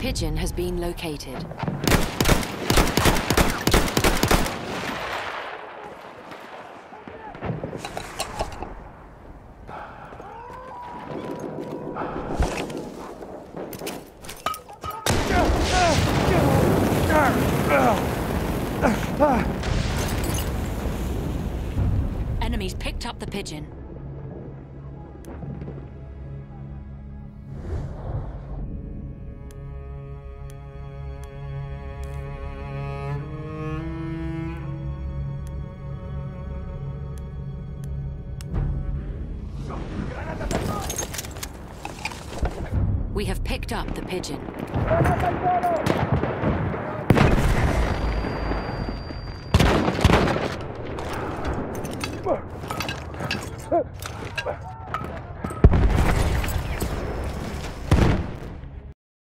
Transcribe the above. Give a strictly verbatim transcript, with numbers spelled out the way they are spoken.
pigeon has been located. Enemies picked up the pigeon. We have picked up the pigeon.